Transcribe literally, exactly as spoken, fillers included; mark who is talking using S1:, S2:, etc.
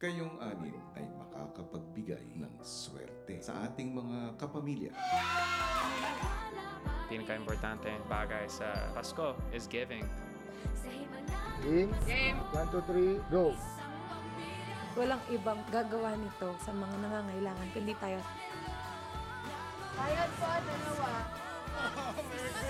S1: kayong anim ay makakapagbigay ng swerte sa ating mga kapamilya.
S2: Pinaka-importante bagay sa Pasko is giving.
S3: Game. Game. One, two, three, go.
S4: Walang ibang gagawa nito sa mga nangangailangan kundi tayo.
S5: Bayad po, dalawa.